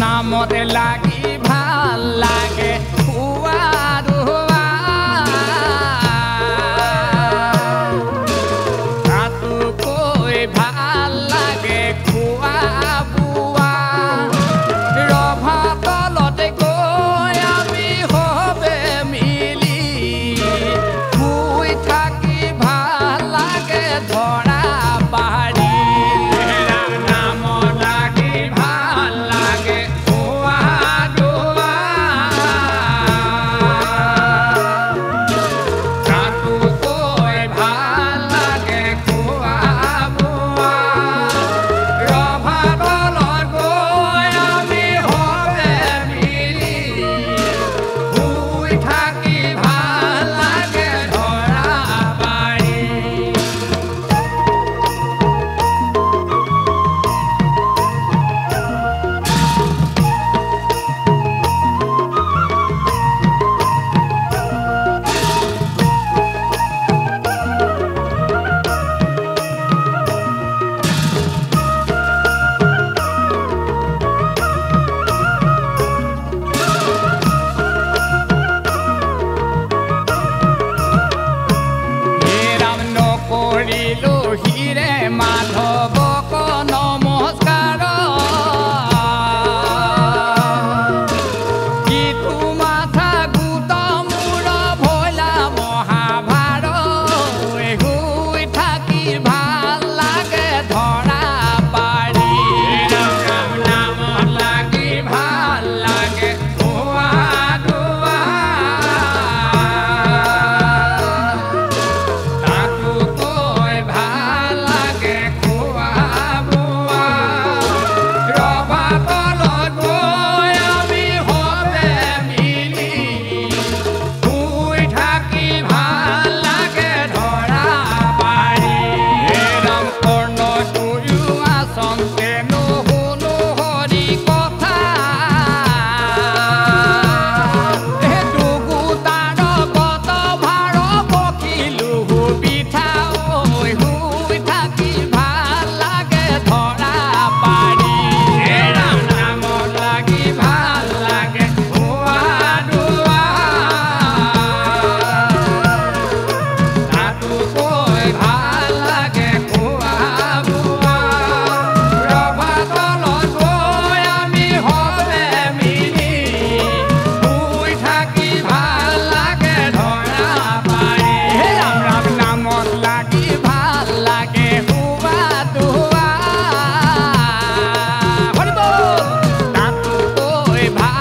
নামতে লাগি ভাল লাগে খুৱা দুৱা তাতোকৈ ভাল লাগে খুৱা বুৱা ৰভা তলতে গৈ আমি হবে মিলি শুই থাকি ভাল লাগে ধৰা বাৰী নামত লাগি ভাল লাগে খুৱা দুৱা তাতোকৈ ভাল লাগে খুৱা বুৱা ৰভা তলত গৈ আমি হবে মিলি শুই থাকি ভাল লাগে ধৰা বাৰী হেৰাম নকৰিলো হিৰে মাধৱক নমস্কাৰ ইটো মাথা গোট মূৰ ভোলা মহাভাৰত শুই থাকি ভাল লাগে ধৰা বাৰী নামত লাগি ভাল লাগে খুৱা দুৱা তাতোকৈ ভাল লাগে খুৱা বুৱা ৰভা তলত গৈ আমি হবে মিলি শুই থাকি ভাল লাগে ধৰা বাৰী ৰাম কৰ্ণ দুয়ো আচন্তে নুশুনো হৰি কথা দুগুটাৰ কত ভাৰ বকিলো পিঠা ঐ শুই থাকি ভাল লাগে ধৰা বাৰী ৰাম নামত লাগি ভাল লাগে খুৱা দুৱা তাতোকৈ ভাল লাগে খুৱা বুৱা ৰভা তলত গৈ আমি হবে মিলি শুই থাকি ভাল লাগে ধৰা বাৰী ৰাম ৰাম নামত লাগি ভাল লাগে খুৱা দুৱা হৰি বল তাতোকৈ ভাল